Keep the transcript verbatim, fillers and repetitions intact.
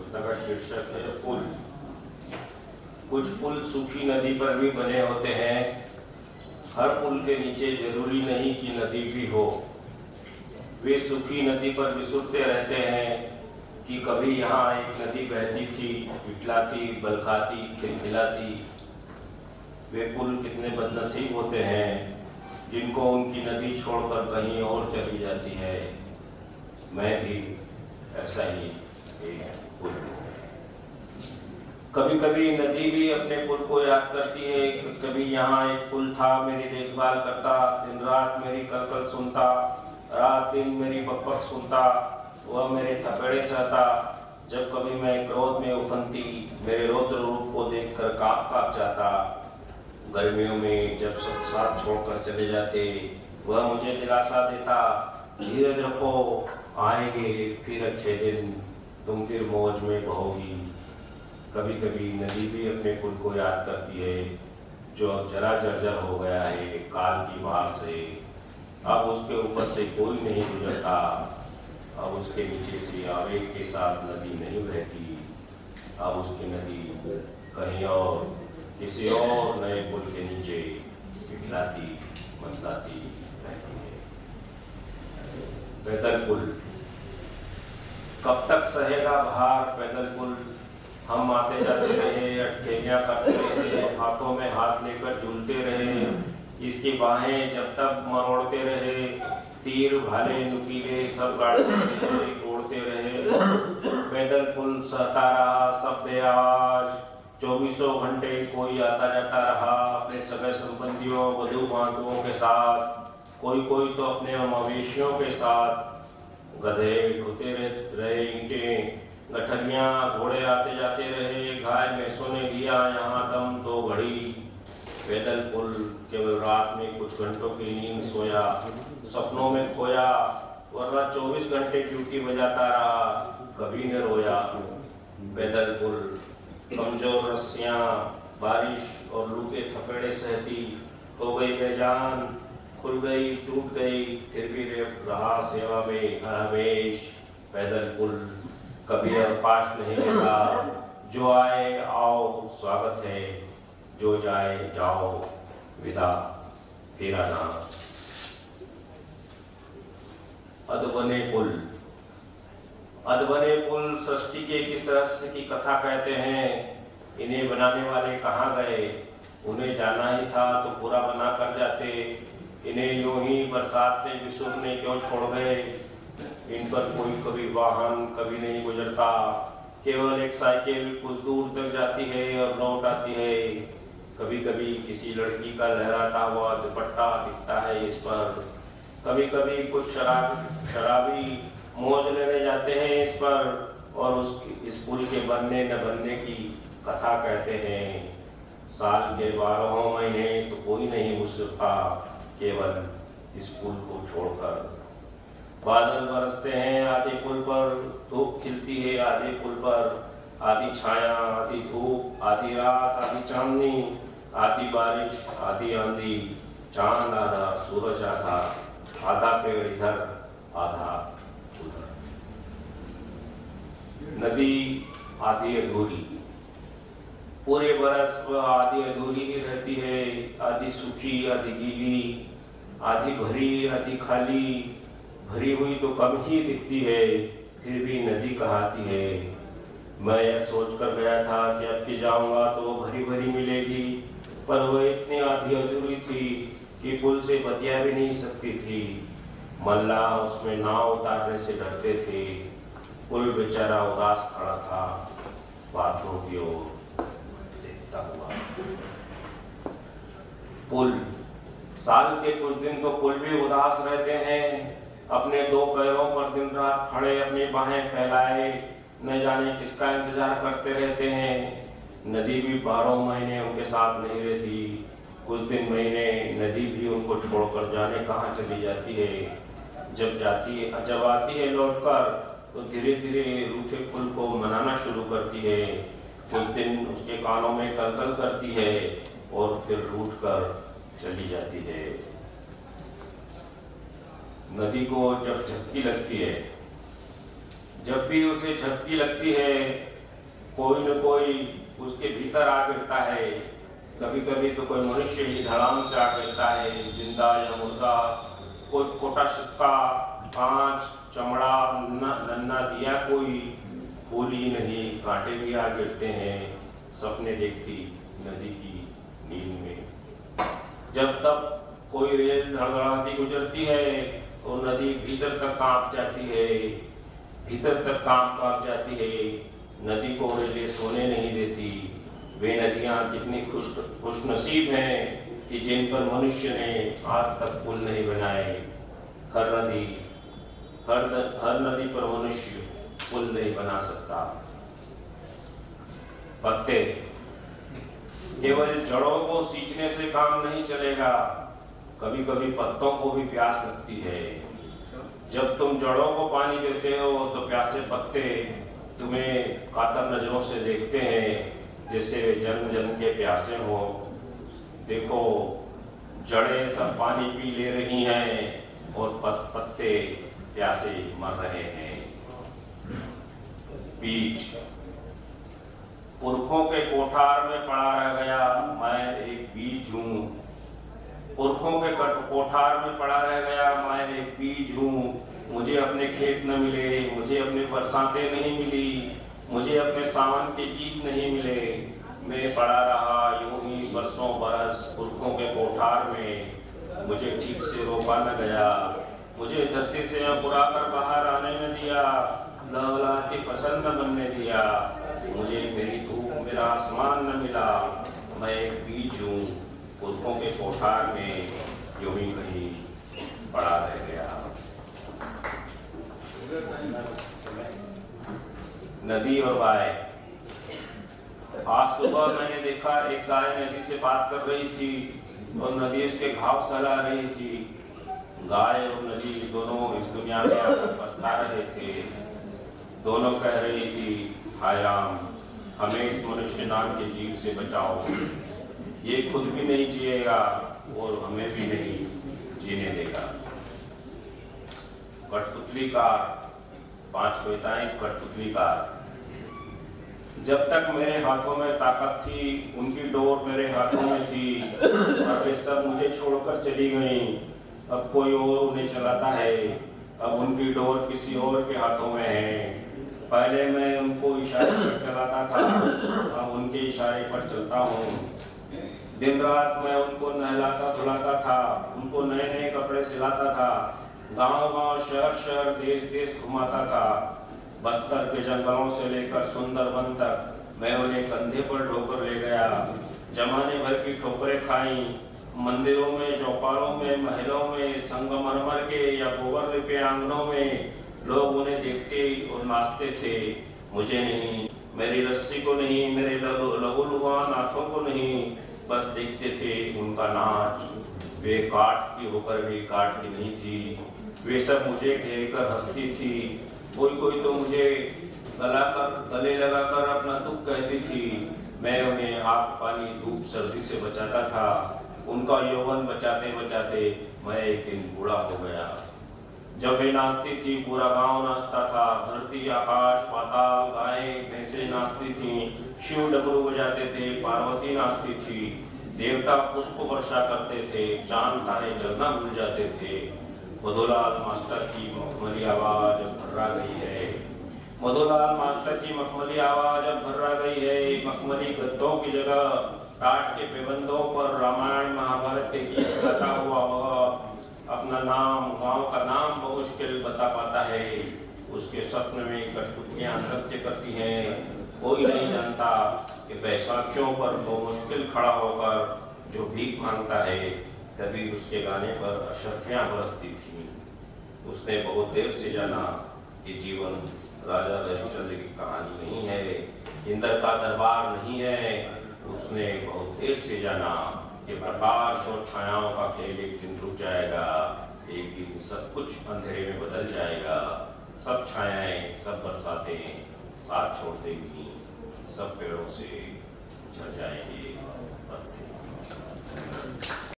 कविता का शीर्षक है पुल। कुछ पुल सूखी नदी पर भी बने होते हैं। हर पुल के नीचे जरूरी नहीं कि नदी भी हो। वे सूखी नदी पर विसुरते रहते हैं कि कभी यहाँ एक नदी बहती थी, इटलाती, बलखाती, खिलखिलाती। वे पुल कितने बदनसीब होते हैं जिनको उनकी नदी छोड़कर कहीं और चली जाती है। मैं भी ऐसा ही एक पुल। कभी कभी नदी भी अपने पुल को याद करती है। कभी यहाँ एक पुल था, मेरी देखभाल करता, दिन रात मेरी कलकल सुनता, रात दिन मेरी बकबक सुनता, वह मेरे थपेड़े सहता। जब कभी मैं क्रोध में उफनती, मेरे रौद्र रूप को देखकर कांप कांप जाता। गर्मियों में जब सब साथ छोड़कर चले जाते, वह मुझे दिलासा देता, धीरज रखो, आएंगे फिर अच्छे दिन, तुम फिर मौज में बहोगी। कभी कभी नदी भी अपने पुल को याद करती है जो अब जरा जर्जर हो गया है काल की मार से। अब उसके ऊपर से कोई नहीं गुजरता। अब उसके नीचे से आवेग के साथ नदी नहीं बहती। अब उसकी नदी कहीं और किसी और नए पुल के नीचे इटलाती मंदाती रहती है। पैदल पुल। कब तक सहेगा भार पैदल पुल। हम आते जाते रहे, अटखेलियां करते रहे, हाथों में हाथ लेकर झूलते रहे। इसकी बाहें जब तक मरोड़ते रहे, तीर भाले नुकीले सब गाड़ते रहे, तोड़ते रहे। पैदल पुल सहता रहा सब बेआवाज। चौबीसों घंटे कोई आता जाता रहा अपने सगे संबंधियों, वधू बांधुओं के साथ। कोई कोई तो अपने मवेशियों के साथ। गधे ढोते रहे ईंटें, गठरियां, घोड़े आते जाते रहे। गाय भैंसों ने लिया यहाँ दम दो घड़ी। पैदल पुल केवल रात में कुछ घंटों की नींद सोया, सपनों में खोया, वरना चौबीस घंटे ड्यूटी बजाता रहा, कभी न रोया। पैदल पुल कमजोर रस्सियां, बारिश और लू के थपेड़े सहती, हो गई बेजान, खुल गई, टूट गई, फिर भी रहा सेवा में हरहमेश। पैदल पुल कभी अवकाश नहीं लेता। जो आए आओ स्वागत है, जो जाए जाओ विदा फिर आना। अधबने पुल। अधबने पुल सृष्टि के किस रहस्य की कथा कहते हैं। इन्हें बनाने वाले कहाँ गए। उन्हें जाना ही था तो पूरा बना कर जाते। इन्हें यूं ही बरसात में विसुरने क्यों छोड़ गए। इन पर कोई कभी वाहन कभी नहीं गुजरता। केवल एक साइकिल कुछ दूर तक जाती है और लौट आती है। कभी कभी किसी लड़की का लहराता हुआ दुपट्टा दिखता है इस पर। कभी कभी कुछ शराब शराबी मौज लेने जाते हैं इस पर और उस इस पुल के बनने न बनने की कथा कहते हैं। साल के बारहों महीने तो कोई नहीं गुजरता केवल इस पुल को छोड़कर। बादल बरसते हैं आधे पुल पर, धूप खिलती है आधे पुल पर। आधी छाया, आधी धूप, आधी रात, आधी चांदनी, आधी बारिश, आधी आंधी। चांद आधा, सूरज आधा, आधा पेड़ इधर, आधा उधर। नदी आधी अधूरी। पूरे बरस आधी अधूरी ही रहती है। आधी सूखी, आधी गीली, आधी भरी, आधी खाली। भरी हुई तो कम ही दिखती है, फिर भी नदी कहती है। मैं यह सोचकर गया था कि अब की जाऊंगा तो भरी भरी मिलेगी, पर वह इतनी आधी अधूरी थी कि पुल से बतिया भी नहीं सकती थी। मल्ला उसमें नाव उतारने से डरते थे। पुल बेचारा उदास खड़ा था, बातों की ओर देखता हुआ। पुल। साल के कुछ दिन तो पुल भी उदास रहते हैं। अपने दो पैरों पर दिन रात खड़े अपनी बाहें फैलाए न जाने किसका इंतजार करते रहते हैं। नदी भी बारह महीने उनके साथ नहीं रहती। कुछ दिन महीने नदी भी उनको छोड़कर जाने कहाँ चली जाती है। जब जाती है जब आती है लौटकर तो धीरे धीरे रूठे पुल को मनाना शुरू करती है। कुछ दिन उसके कानों में कलकल करती है और फिर रूठ कर चली जाती है। नदी को जब झपकी लगती है, जब भी उसे झपकी लगती है कोई न कोई उसके भीतर आ गिरता है। कभी कभी तो कोई मनुष्य ही धड़ाम से आ गिरता है, जिंदा या मुर्दा। कोई कोटा सिक्का, कांच, चमड़ा, नन्ना दिया, कोई फूल ही नहीं, कांटे भी आ गिरते हैं सपने देखती नदी की नींद में। जब तक कोई रेल धड़धड़ाती गुजरती है तो नदी भीतर तक कांप जाती है, भीतर तक कांप कांप जाती है। नदी को रेलें सोने नहीं देती। वे नदियां कितनी खुश खुशनसीब हैं कि जिन पर मनुष्य ने आज तक पुल नहीं बनाए। हर नदी हर हर नदी पर मनुष्य पुल नहीं बना सकता। पत्ते केवल जड़ों को सींचने से काम नहीं चलेगा, कभी कभी पत्तों को भी प्यास लगती है। जब तुम जड़ों को पानी देते हो तो प्यासे पत्ते तुम्हें कातर नजरों से देखते हैं, जैसे वे जन्म जन्म के प्यासे हो। देखो, जड़ें सब पानी पी ले रही हैं और पत्ते प्यासे मर रहे हैं। बीज पुरखों के कोठार में पड़ा रह गया, मैं एक बीज हूँ। पुरखों के कोठार में पड़ा रह गया, मैं एक बीज हूँ। मुझे अपने खेत न मिले, मुझे अपने बरसातें नहीं मिली, मुझे अपने सावन के गीत नहीं मिले। मैं पड़ा रहा यूं ही बरसों बरस पुरखों के कोठार में। मुझे ठीक से रोका न गया, मुझे धरती से पुरा कर बाहर आने न दिया, लहलहाती फसल न बनने दिया। मुझे मेरी धूप, मेरा आसमान न मिला। मैं एक बीज हूँ, पुरखों के कोठार में यूं ही कहीं पड़ा रह गया। नदी और गाय। आज सुबह मैंने देखा एक गाय नदी से बात कर रही थी और नदी उसके घाव सहला रही थी। गाय और नदी दोनों इस दुनिया में आकर पछता रहे थे। दोनों कह रही थी, हाय राम, हमें इस मनुष्य नाम के जीव से बचाओ। ये खुद भी नहीं जिएगा और हमें भी नहीं जीने देगा। कठपुतली कार, पांच कविताएं कठपुतली कार। जब तक मेरे हाथों में ताकत थी, उनकी डोर मेरे हाथों में थी और वे सब मुझे छोड़कर चली गईं। अब कोई और उन्हें चलाता है, अब उनकी डोर किसी और के हाथों में है। पहले मैं उनको इशारे पर चलाता था, अब उनके इशारे पर चलता हूँ। दिन रात मैं उनको नहलाता धुलाता था, उनको नए नए कपड़े सिलाता था, गांव गांव शहर शहर देश देश घुमाता था। बस्तर के जंगलों से लेकर सुंदरबन तक मैं उन्हें कंधे पर ढोकर ले गया। जमाने भर की ठोकरें खाई, मंदिरों में, चौपालों में, महलों में, संगमरमर के या गोबर लिपे आंगनों में लोग उन्हें देखते और नाचते थे। मुझे नहीं, मेरी रस्सी को नहीं, मेरे लहूलुहान हाथों को नहीं, बस देखते थे उनका नाच। वे काठ की होकर भी काठ की नहीं थी। वे सब मुझे घेर कर हंसती थी। कोई कोई तो मुझे गला कर गले लगाकर अपना दुख कहती थी। मैं उन्हें आग, पानी, धूप, सर्दी से बचाता था। उनका यौवन बचाते बचाते मैं एक दिन बूढ़ा हो गया। जब वे नाचती थी पूरा गांव नाचता था। धरती, आकाश, पाताल, गायें, भैंसें नाचती थीं। शिव डमरू बजाते थे, पार्वती नाचती थी, देवता पुष्प वर्षा करते थे, चांद तारे जलना भूल जाते थे। मधुलाल मास्टर की मखमली आवाज भर्रा गई है। मधुलाल मास्टर की मखमली आवाज अब भर्रा गई है। मखमली गद्दों की जगह टाट के पेबंदों पर रामायण महाभारत के गीत गाता हुआ वह अपना नाम, गांव का नाम बमुश्किल बता पाता है। उसके स्वप्न में कठपुतलियां नृत्य करती हैं। कोई नहीं जानता कि बैसाखियों पर बमुश्किल खड़ा होकर जो भीख मांगता है, तभी उसके गाने पर अशर्फियां बरसती थी। उसने बहुत देर से जाना कि जीवन राजा हरिश्चंद्र की कहानी नहीं है, इंद्र का दरबार नहीं है। उसने बहुत देर से जाना कि प्रकाश और छायाओं का खेल एक दिन रुक जाएगा। एक दिन सब कुछ अंधेरे में बदल जाएगा। सब छायाएं, सब बरसातें साथ छोड़ देंगी। सब पेड़ों से झड़ जाएंगे पत्ते।